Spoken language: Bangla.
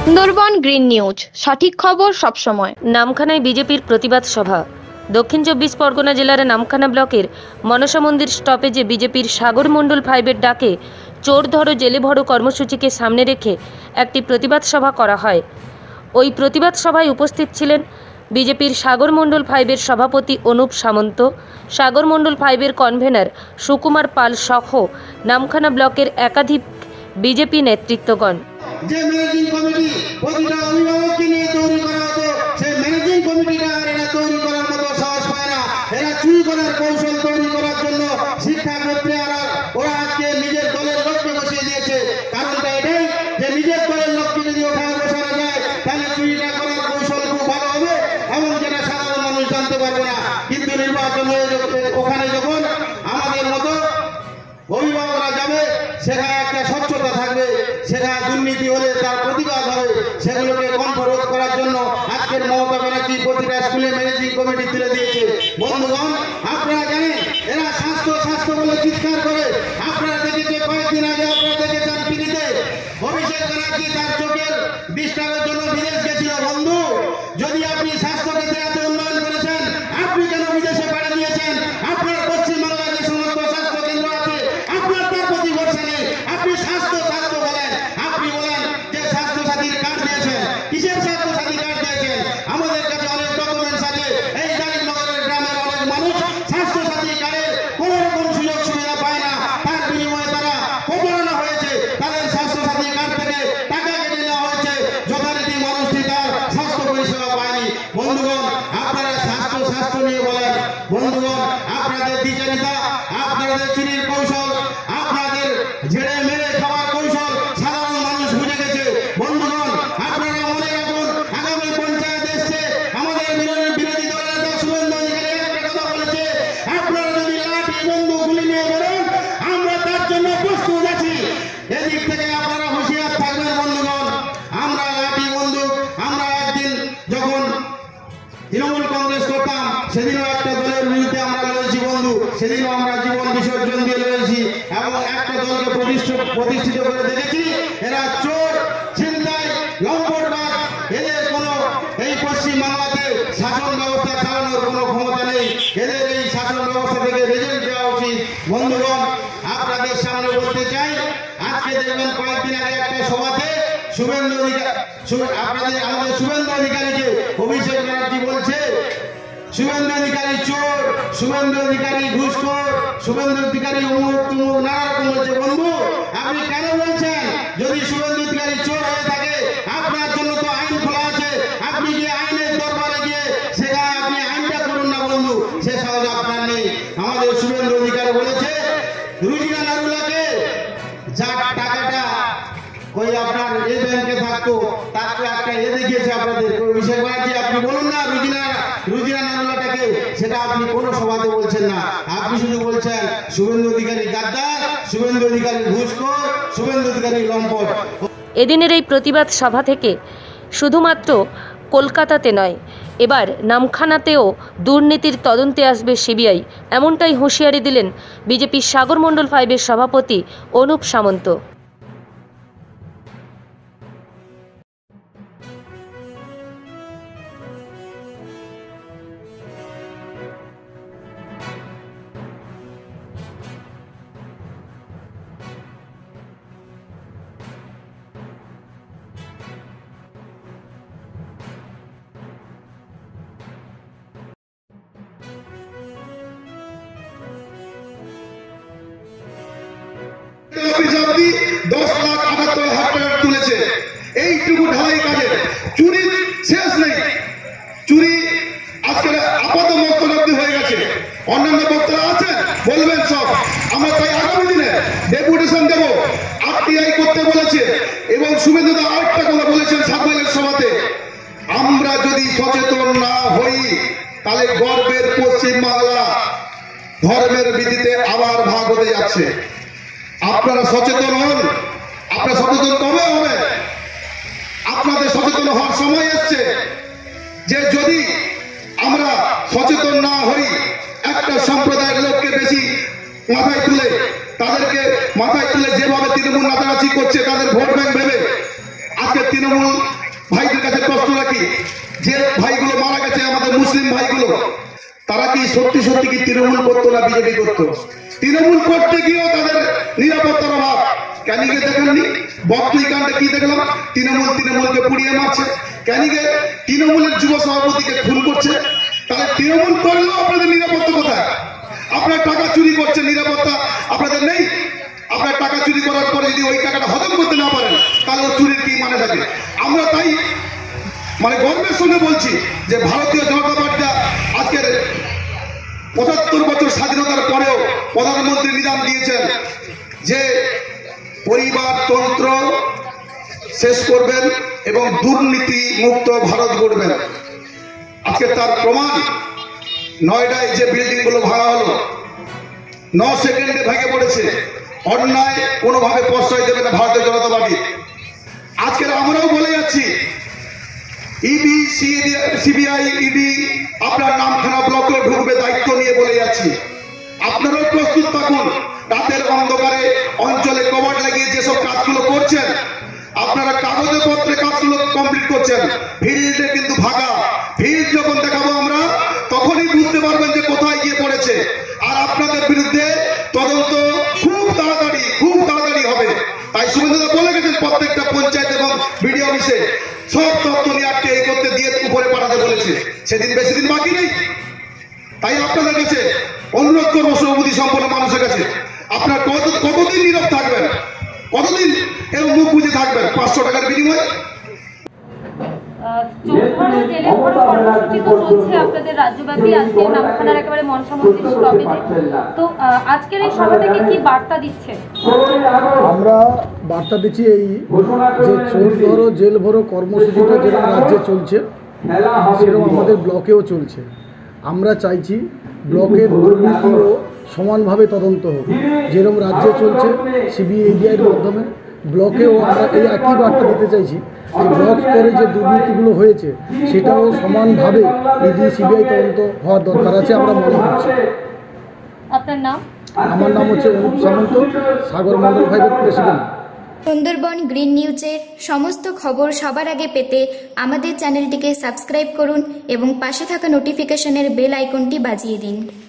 সুন্দরবন গ্রিন নিউজ, সঠিক খবর সবসময়। নামখানায় বিজেপির প্রতিবাদ সভা। দক্ষিণ 24 পরগনা জেলার নামখানা ব্লকের মনসা মন্দির স্টপেজে বিজেপির সাগর মণ্ডল 5-এর ডাকে চোর ধরো জেলে ভরো কর্মসূচিকে সামনে রেখে একটি প্রতিবাদ সভা করা হয়। ওই প্রতিবাদ সভায় উপস্থিত ছিলেন বিজেপির সাগর মণ্ডল 5-এর সভাপতি অনুপ সামন্ত, সাগর মণ্ডল 5-এর কনভেনার সুকুমার পাল সহ নামখানা ব্লকের একাধিক বিজেপি নেতৃত্বগণ। যে ম্যানেজিং কমিটি প্রতিটা অভিভাবককে নিয়ে তৈরি করা হতো, সেই ম্যানেজিং কমিটিটা এরা তৈরি করার মতো সাহস পায় না। এরা চুরি করার কৌশল তৈরি করার জন্য শিক্ষা ক্ষেত্রে ওরা আজকে নিজের দলের লোককে বসিয়ে দিয়েছে। কারণটা এটাই যে নিজের দলের লোককে যদি ওখানে বসানো যায় তাহলে চুরিটা করার কৌশল খুব ভালো হবে এবং যেটা সাধারণ মানুষ জানতে পারবে না। কিন্তু নির্বাচন হয়ে ওখানে যখন আমাদের মতো অভিভাবকরা যাবে, সেখানে একটা স্বচ্ছতা থাকবে, সেখানে দুর্নীতি হলে তার প্রতিবাদ হবে। সেগুলোকে কণ্ঠরোধ করার জন্য আজকের মমতা ব্যানার্জি প্রতিটা স্কুলে ম্যানেজিং কমিটি তুলে দিয়েছে। বন্ধুগণ, আপনারা জানেন এরা স্বাস্থ্য স্বাস্থ্য বলে চিৎকার করে। আপনারা দেখেছে কয়েকদিন আগে, আপনারা দেখেছেন টিভিতে অভিষেক ব্যানার্জি তার চোখের ডিস্টার্বের জন্য বিদেশ গেছিল। বন্ধু, যদি আপনি স্বাস্থ্য ক্ষেত্রে এত উন্নয়ন করেছেন, আপনি কেন বিদেশে পাড়ি দিয়েছেন? আপনার পশ্চিমবাংলার যে সমস্ত স্বাস্থ্য কেন্দ্র আছে, আপনার তার প্রতি ভরসা নেই। আপনি স্বাস্থ্য স্বাস্থ্য বলেন, আপনি বলেন যে স্বাস্থ্য সাথীর কার্ড দিয়েছেন। কিসের স্বাস্থ্য সাথী কার্ড দিয়েছেন? আমাদের কাছে অনেক ডকুমেন্টস আছে। এই জালিনগরের গ্রামের অনেক মানুষ স্বাস্থ্য সাথী কার্ডের কোন রকম সুযোগ সুবিধা পায় না। তার বিনিময়ে তারা প্রতারণা হয়েছে, তাদের স্বাস্থ্য সাথী কার্ড থেকে টাকা কেটে নেওয়া হয়েছে, যথারীতি মানুষটি তার স্বাস্থ্য পরিষেবা পায়নি। বন্ধুগণ, আপনারা স্বাস্থ্য স্বাস্থ্য নিয়ে বলেন। বন্ধুগণ, আপনাদের দ্বিচারিতা, আপনাদের চুরির কৌশল, আপনাদের ঝেড়ে মেরে খাওয়ার কৌশল সাধারণ মানুষ বুঝে গেছে। বন্ধুগণ, আপনারা মনে রাখুন, আগামী পঞ্চায়েত এসছে। আমাদের বিরোধী দলের নেতা শুভেন্দু অধিকারী একটা কথা বলেছে, আপনারা যদি লাঠি বন্দুক গুলি নিয়ে বেরোন, আমরা তার জন্য প্রস্তুত আছি। এদিক থেকে আপনারা হুঁশিয়ার থাকবেন। বন্ধুগণ, আমরা লাঠি বন্দুক, আমরা একদিন যখন তৃণমূল কংগ্রেস করতাম, সেদিনও একটা দলের বিরুদ্ধে আমরা লড়েছি বন্ধু। সেদিনও আমরা জীবন বিসর্জন দিয়ে লড়েছি এবং একটা দলকে প্রতিষ্ঠিত করে দেখেছি। এরা চোর, ছিনতাই, লম্পটবাজ, এদের কোনো এই পশ্চিম বাংলাতে শাসন ব্যবস্থা চালানোর কোনো ক্ষমতা নেই। এদের এই শাসন ব্যবস্থা থেকে রেজাল্ট দেওয়া উচিত। বন্ধুগণ, আপনাদের সামনে বলতে চাই, আজকে দেখবেন কয়েকদিন আগে একটা সভাতে শুভেন্দু আমাদের শুভেন্দু অধিকারীকে অভিষেক ব্যানার্জি বলছে শুভেন্দু অধিকারী চোর, শুভেন্দু অধিকারী ঘুষখোর, শুভেন্দু অধিকারী অমুক তুমুক নানা রকম বলছে। বন্ধু, আপনি কেন বলছেন? যদি শুভেন্দু অধিকারী চোর হয়ে থাকে, আপনার জন্য তো আইন খোলা আছে। আপনি গিয়ে আইনের দরবারে গিয়ে সেখানে আপনি আইনটা করুন না বন্ধু, সে সহজ আপনার নেই। আমাদের শুভেন্দু অধিকারী বলেছে রুজিনা নারুলাকে যার টাকাটা ওই আপনার এই ব্যাংকে থাকতো, তাকে একটা দেখিয়েছে আপনাদের অভিষেক ব্যানার্জি। আপনি বলুন না রুজিনা নারুলাটাকে, সেটা আপনি কোনো সভাতে বলছেন না। আপনি শুধু বলছেন শুভেন্দু অধিকারী গাদ্দার, শুভেন্দু অধিকারী ঘুষখোর, শুভেন্দু অধিকারী লম্পট। এদিনের এই প্রতিবাদ সভা থেকে শুধুমাত্র কলকাতাতে নয়, এবার নামখানাতেও দুর্নীতির তদন্তে আসবে সিবিআই, এমনটাই হুঁশিয়ারি দিলেন বিজেপির সাগর মণ্ডল 5-এর সভাপতি অনুপ সামন্ত। অফিসারটি 10,78,000 তুলেছে। এইটুকু ঢালাই কাজে চুরি শেষ নেই। চুরি আজকে আপাত মস্তক অব্দি হয়ে গেছে। অন্যান্য বক্তারা আছেন, বলবেন সব। আমরা তাই আগামী দিনে ডেপুটেশন দেব, আরটিআই করতে বলেছে। এবং শুভেন্দুদা আরেকটা কথা বলেছেন সাতমাইলের সভাতে, আমরা যদি সচেতন না হই তাহলে গর্বের পশ্চিম বাংলা ধর্মের ভিত্তিতে আবার ভাগ হতে যাচ্ছে। আপনারা সচেতন হন। আপনারা সচেতন কবে হবে? আপনাদের সচেতন হওয়ার সময় এসছে। যে যদি আমরা সচেতন না হই, একটা সম্প্রদায়ের লোককে বেশি মাথায় তুলে তাদেরকে মাথায় তুলে যেভাবে তৃণমূল নাচানাচি করছে তাদের ভোট ব্যাংক ভেবে আজকে তৃণমূল ভাইদের কাছে প্রশ্ন রাখি, যে ভাইগুলো মারা গেছে আমাদের মুসলিম ভাইগুলো, তারা কি সত্যি সত্যি কি তৃণমূল করতো না বিজেপি করতো? তৃণমূল করতে গিয়েও তাদের নিরাপত্তার অভাব। ক্যানিকে দেখেননি বক্তই কাণ্ডে কি দেখলাম? তৃণমূলকে পুড়িয়ে মারছে, ক্যানিকে তৃণমূলের যুব সভাপতিকে খুন করছে। তাহলে তৃণমূল করলেও আপনাদের নিরাপত্তা কোথায়? আপনার টাকা চুরি করছে, নিরাপত্তা আপনাদের নেই। আপনার টাকা চুরি করার পরে যদি ওই টাকাটা হজম করতে না পারেন, তাহলে ও চুরির কি মানে থাকে? আমরা তাই গর্বের সঙ্গে বলছি যে ভারতীয় জনতা পার্টিটা আজকের ৭৫ বছর স্বাধীনতার পরেও প্রধানমন্ত্রী নিদান দিয়েছেন যে পরিবারতন্ত্র শেষ করবেন এবং দুর্নীতি মুক্ত ভারত গড়বেন। আজকে তার প্রমাণ নয়ডায় যে বিল্ডিং গুলো ভাঙা হলো 9 সেকেন্ডে ভেঙে পড়েছে। অন্যায় কোনোভাবে প্রশ্রয় দেবে না ভারতীয় জনতা পার্টি। আজকের আমরাও বলে যাচ্ছি, ইডি, সিবিআই, ইডি আপনার নামখানা ব্লকে ঢুকবে, দায়িত্ব নিয়ে বলে যাচ্ছি। আপনারাও প্রস্তুত থাকুন। রাতের অন্ধকারে অঞ্চলে কভার লাগিয়ে যেসব কাজগুলো করছেন, আপনারা কাগজে পত্রে কাজগুলো কমপ্লিট করছেন, ফিল্ডে কিন্তু ফাঁকা। ফিল্ড যখন দেখাবো আমরা, তখনই বুঝতে পারবেন যে কোথায় গিয়ে পড়েছে। আর আপনাদের বিরুদ্ধে তদন্ত খুব তাড়াতাড়ি হবে। তাই শুভেন্দুদা বলে গেছেন প্রত্যেকটা পঞ্চায়েত এবং বিডিও অফিসে সব তথ্য নিয়ে আটকে এই করতে দিয়ে উপরে পাঠাতে বলেছে। সেদিন বেশি দিন বাকি নেই। তাই আপনাদের কাছে অনুরোধ করবো, সৌবুদ্ধি সম্পন্ন মানুষের কাছে, আপনার কতদিন নীরব থাকবেন? কতদিন এর মুখ বুঝে থাকবেন? 500 টাকার বিনিময়ে আপনাদের রাজ্যব্যাপী আজকে নামখানার একেবারে মনসা মন্দির স্টপেজে, তো আজকের এই সভাটাকে কি বার্তা দিচ্ছে? আমরা বার্তা দিচ্ছি এই যে চোর ধরো জেল ভরো কর্মসূচিটা যেরকম রাজ্যে চলছে সেরকম আমাদের ব্লকেও চলছে। আমরা চাইছি ব্লকের দুর্নীতিও সমানভাবে তদন্ত হোক, যেরকম রাজ্যে চলছে সিবিআইডির মাধ্যমে ব্লকেও আমরা এই একই বার্তা দিতে চাইছি যে ব্লক স্তরে যে দুর্নীতিগুলো হয়েছে সেটাও সমানভাবে ইডি সিবিআই তদন্ত হওয়ার দরকার আছে আমরা মনে করছি। আপনার নাম? আমার নাম হচ্ছে অনুপ সামন্ত, সাগর মন্ডল ভাইদের প্রেসিডেন্ট। সুন্দরবন গ্রিন নিউজের সমস্ত খবর সবার আগে পেতে আমাদের চ্যানেলটিকে সাবস্ক্রাইব করুন এবং পাশে থাকা নোটিফিকেশনের বেল আইকনটি বাজিয়ে দিন।